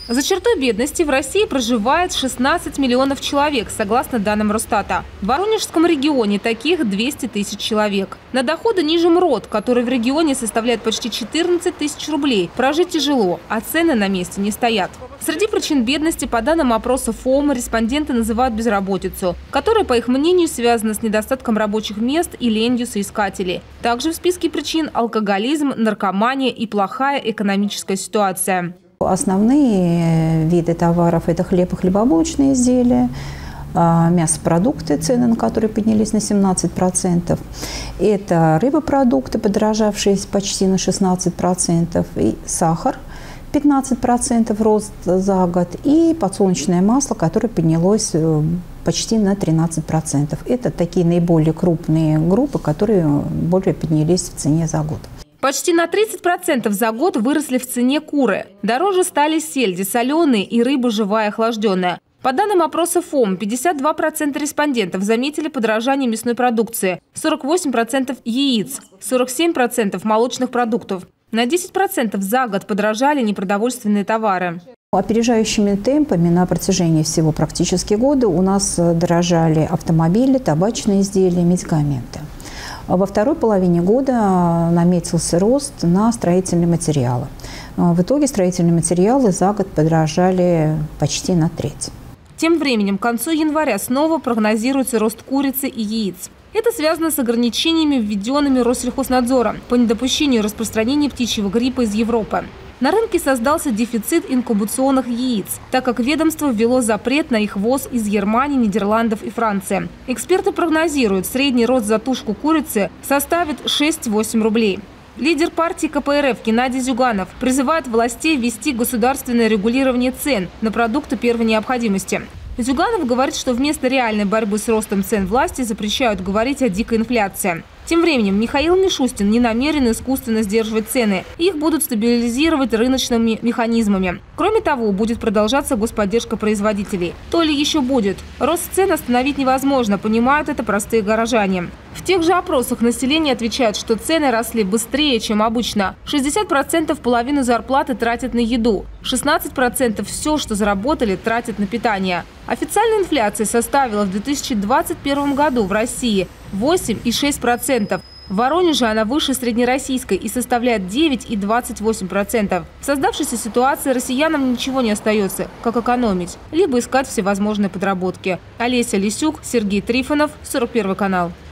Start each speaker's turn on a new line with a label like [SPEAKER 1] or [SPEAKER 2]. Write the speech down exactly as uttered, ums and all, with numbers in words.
[SPEAKER 1] За чертой бедности в России проживает шестнадцать миллионов человек, согласно данным Росстата. В Воронежском регионе таких двести тысяч человек. На доходы ниже МРОТ, который в регионе составляет почти четырнадцать тысяч рублей, прожить тяжело, а цены на месте не стоят. Среди причин бедности, по данным опроса ФОМ, респонденты называют безработицу, которая, по их мнению, связана с недостатком рабочих мест и ленью соискателей. Также в списке причин – алкоголизм, наркомания и плохая экономическая ситуация.
[SPEAKER 2] Основные виды товаров – это хлеб и хлебобулочные изделия, мясопродукты, цены на которые поднялись на семнадцать процентов. Это рыбопродукты, подорожавшие почти на шестнадцать процентов, и сахар – пятнадцать процентов рост за год, и подсолнечное масло, которое поднялось почти на тринадцать процентов. Это такие наиболее крупные группы, которые более поднялись в цене за год.
[SPEAKER 1] Почти на тридцать процентов за год выросли в цене куры. Дороже стали сельди, соленые и рыба живая охлажденная. По данным опроса ФОМ, пятьдесят два процента респондентов заметили подорожание мясной продукции, сорок восемь процентов яиц, сорок семь процентов молочных продуктов. На десять процентов за год подорожали непродовольственные товары.
[SPEAKER 2] Опережающими темпами на протяжении всего практически года у нас дорожали автомобили, табачные изделия, медикаменты. Во второй половине года наметился рост на строительные материалы. В итоге строительные материалы за год подорожали почти на треть.
[SPEAKER 1] Тем временем к концу января снова прогнозируется рост курицы и яиц. Это связано с ограничениями, введенными Россельхознадзором по недопущению распространения птичьего гриппа из Европы. На рынке создался дефицит инкубационных яиц, так как ведомство ввело запрет на их ввоз из Германии, Нидерландов и Франции. Эксперты прогнозируют, средний рост за тушку курицы составит шесть-восемь рублей. Лидер партии ка пэ эр эф Геннадий Зюганов призывает властей ввести государственное регулирование цен на продукты первой необходимости. Зюганов говорит, что вместо реальной борьбы с ростом цен власти запрещают говорить о дикой инфляции. Тем временем Михаил Мишустин не намерен искусственно сдерживать цены. Их будут стабилизировать рыночными механизмами. Кроме того, будет продолжаться господдержка производителей. То ли еще будет. Рост цен остановить невозможно, понимают это простые горожане. В тех же опросах население отвечает, что цены росли быстрее, чем обычно. шестьдесят процентов половину зарплаты тратят на еду. шестнадцать процентов все, что заработали, тратят на питание. Официальная инфляция составила в две тысячи двадцать первом году в России восемь и шесть десятых процента. В Воронеже она выше среднероссийской и составляет девять и двадцать восемь сотых процента. В создавшейся ситуации россиянам ничего не остается, как экономить, либо искать всевозможные подработки. Олеся Лисюк, Сергей Трифонов, сорок первый канал.